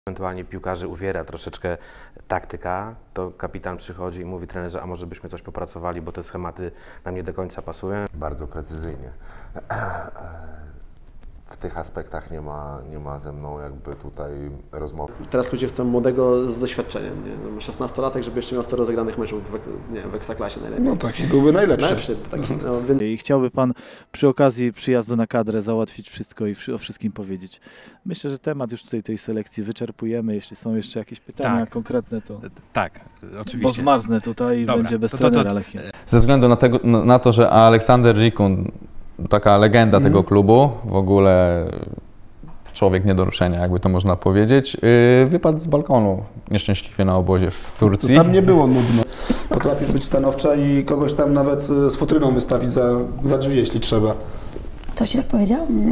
Ewentualnie piłkarzy uwiera troszeczkę taktyka, to kapitan przychodzi i mówi trenerze, a może byśmy coś popracowali, bo te schematy nam nie do końca pasują. Bardzo precyzyjnie. W tych aspektach nie ma ze mną jakby tutaj rozmowy. Teraz ludzie chcą młodego z doświadczeniem, nie? 16-latek, żeby jeszcze miał 100 rozegranych meczów w Ekstraklasie najlepiej. No taki byłby najlepszy. Taki, no, więc... I chciałby Pan przy okazji przyjazdu na kadrę załatwić wszystko i o wszystkim powiedzieć. Myślę, że temat już tutaj tej selekcji wyczerpujemy. Jeśli są jeszcze jakieś pytania konkretne, to... Tak, oczywiście. Bo zmarznę tutaj i będzie bez trenera Lechii. Ze względu na to, że Aleksander Rikun, taka legenda tego klubu, w ogóle człowiek nie do ruszenia, jakby to można powiedzieć, wypadł z balkonu nieszczęśliwie na obozie w Turcji. Tam nie było nudno. Potrafisz być stanowcza i kogoś tam nawet z futryną wystawić za drzwi, jeśli trzeba. Ktoś ci tak powiedział?